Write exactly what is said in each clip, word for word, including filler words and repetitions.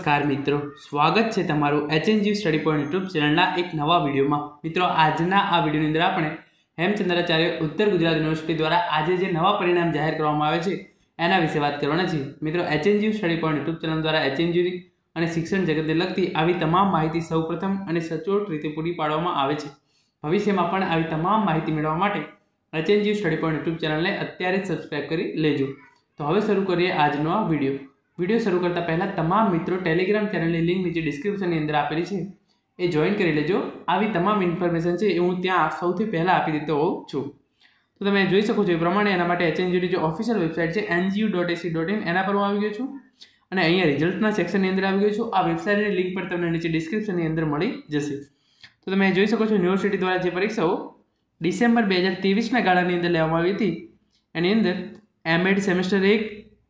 नमस्कार मित्रों, स्वागत है तमारू HNG study point YouTube channel एक नवा वीडियो में। मित्रों, आजना आ वीडियो अंदर आपणे हेमचंद्राचार्य उत्तर गुजरात यूनिवर्सिटी द्वारा आज जो नवा परिणाम जाहिर करवामां आवे छे एना विषे बात करवाना छे। मित्रों, HNG study point YouTube channel द्वारा एचएनजी અને શિક્ષણ જગતને લગતી આવી તમામ માહિતી સૌપ્રથમ અને સચોટ રીતે પૂરી પાડવામાં આવે છે। ભવિષ્યમાં પણ આવી તમામ માહિતી મેળવવા માટે એચએનજી સ્ટડી પॉइंट यूट्यूब ચેનલને અત્યારે જ સબસ્ક્રાઇબ કરી લેજો। તો હવે શરૂ કરીએ આજનો આ વિડિયો। વિડિયો શરૂ કરતા પહેલા તમામ મિત્રો ટેલિગ્રામ ચેનલની લિંક નીચે ડિસ્ક્રિપ્શનની અંદર આપેલી છે, એ જોઈન કરી લેજો। આવી તમામ ઇન્ફોર્મેશન છે એ હું ત્યાં સૌથી પહેલા આપી દેતો હોઉં છું। તો તમે જોઈ શકો છો એ પ્રમાણે એના માટે એચએનજીની જે ઓફિશિયલ વેબસાઇટ છે N G U dot A C dot in એના પર હું આવી ગયો છું અને અહીંયા રિઝલ્ટના સેક્શનની અંદર આવી ગયો છું। આ વેબસાઇટની લિંક પર તમને નીચે ડિસ્ક્રિપ્શનની અંદર મળી જશે। તો તમે જોઈ શકો છો યુનિવર્સિટી દ્વારા જે પરીક્ષાઓ ડિસેમ્બર બે હજાર ત્રેવીસના ગાળાની અંદર લેવામાં આવી હતી એની અંદર એમએડ સેમેસ્ટર એક,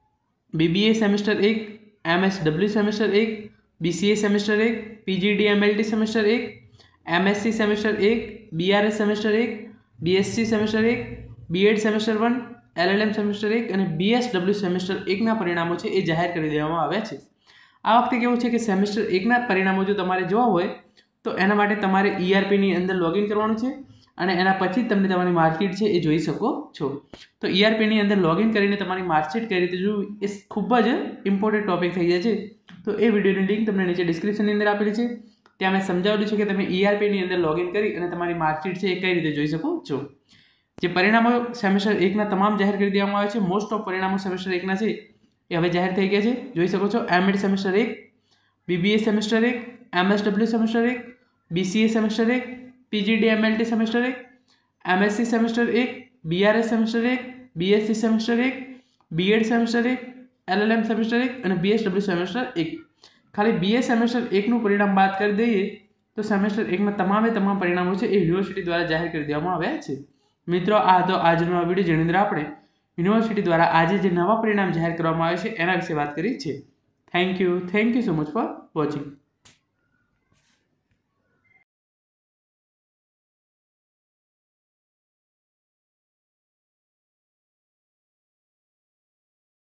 બીબીએ સેમેસ્ટર એક, એમએસડબલ્યુ સેમેસ્ટર એક, બીસીએ સેમેસ્ટર એક, પીજીડીએમએલટી સેમેસ્ટર એક, એમએસસી સેમેસ્ટર એક, બીઆરએસ સેમેસ્ટર એક, બીએસસી સેમેસ્ટર એક, BEd semester one, LLM semester एक और बीएसडब्ल्यू सेमेस्टर एक ना परिणामों है ये जाहिर कर देवामां आव्या छे। आ वखते केवुं छे कि सेमेस्टर एक ना परिणामों जो तमारे जोवा होय तो एना माटे तमारे ईआरपी नी अंदर लॉगिन करवानुं छे अने एना पछी तमने तमारी मार्कशीट छे ए जोई शको छो। तो ईआरपी नी अंदर लॉगिन करीने तमारी मार्कशीट कई रीते जोवी ए खूब ज इम्पोर्टન્ટ टॉपिक थई जाय छे। तो ए विडियोनी लिंक तमने नीचे डिस्क्रिप्शननी अंदर आपेली छे, त्यां मैं समजावेलुं छे कि तमे ईआरपी नी अंदर लॉगिन करी अने तमारी मार्कशीट छे ए कई रीते जोई शको छो। जे परिणामों सेमेस्टर एक ना तमाम जाहिर कर देवामां आवे छे, मोस्ट ऑफ परिणामों सेमेस्टर एक ना छे ए हवे जाहिर थई गया छे। जोई शको छो एमएड सेमेस्टर एक, बीबीए सेमेस्टर एक, एमएसडब्ल्यू सेमेस्टर एक, बीसीए सेमेस्टर एक, पीजीडीएमएलटी सेमेस्टर एक, एमएससी सेमेस्टर एक, बीआरएस सेमेस्टर एक, बीएससी सेमेस्टर एक, बीएड सेमेस्टर एक, एलएलएम सेमेस्टर एक और बीएसडब्ल्यू सेमेस्टर एक। खाली बीए सेमेस्टर एक નું પરિણામ बात कर दઈએ तो सेमेस्टर एक में तमामे तमाम परिणामों છે એ યુનિવર્સિટી દ્વારા જાહેર કરી દેવામાં આવ્યા છે। મિત્રો, આ તો આજનો આ વિડીયો જેની અંદર આપણે યુનિવર્સિટી દ્વારા આજે જે નવા પરિણામ જાહેર કરવામાં આવે છે એના વિશે વાત કરી છે। Thank you thank you so much for watching.